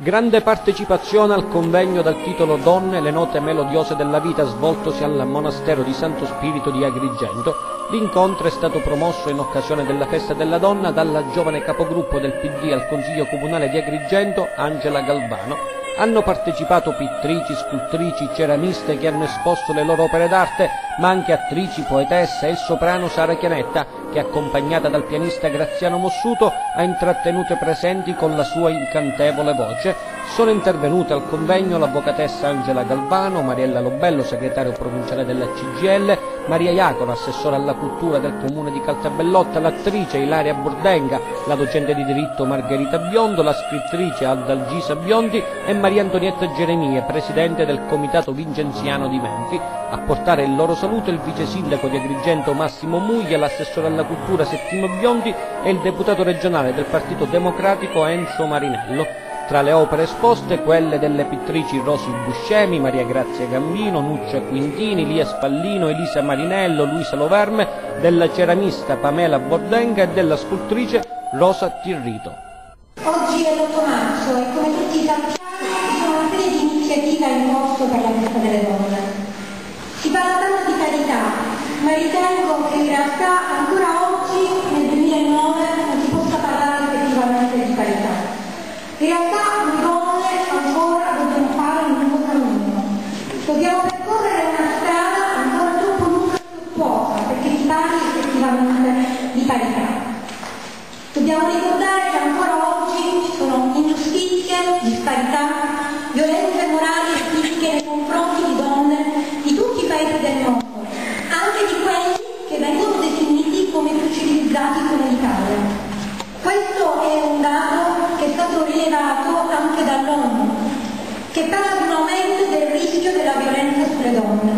Grande partecipazione al convegno dal titolo Donne, le note melodiose della vita, svoltosi al monastero di Santo Spirito di Agrigento. L'incontro è stato promosso in occasione della festa della donna dalla giovane capogruppo del PD al Consiglio Comunale di Agrigento, Angela Galvano. Hanno partecipato pittrici, scultrici, ceramiste che hanno esposto le loro opere d'arte, ma anche attrici, poetesse e il soprano Sara Chianetta, che accompagnata dal pianista Graziano Mossuto ha intrattenuto i presenti con la sua incantevole voce. Sono intervenute al convegno l'avvocatessa Angela Galvano, Mariella Lobello, segretario provinciale della CGIL, Maria Iacono, assessore alla cultura del comune di Caltabellotta, l'attrice Ilaria Bordenga, la docente di diritto Margherita Biondo, la scrittrice Adalgisa Biondi e Maria Antonietta Geremie, presidente del comitato vincenziano di Menfi. A portare il loro saluto il vice sindaco di Agrigento Massimo Muglia, l'assessore alla cultura Settimo Biondi e il deputato regionale del Partito Democratico Enzo Marinello. Tra le opere esposte quelle delle pittrici Rosy Buscemi, Maria Grazia Gambino, Nuccia Quintini, Lia Spallino, Elisa Marinello, Luisa Loverme, della ceramista Pamela Bordenga e della scultrice Rosa Tirrito. Oggi è l'8 marzo e come tutti sappiamo ci sono una serie di iniziative in corso per la festa delle donne. Si parla tanto di parità, ma ritengo che in realtà ancora oggi, nel 2009, non si possa parlare effettivamente di parità. In realtà noi donne ancora dobbiamo fare un lungo cammino. Dobbiamo percorrere una strada ancora troppo lunga e tortuosa perché si parli effettivamente di parità. Dobbiamo ricordare che ancora oggi ci sono ingiustizie, disparità, violenze morali e fisiche nei confronti di donne di tutti i paesi del mondo, anche di quelli che vengono definiti come più civilizzati come l'Italia. Questo è un dato che è stato rilevato anche dall'ONU, che parla di un aumento del rischio della violenza sulle donne.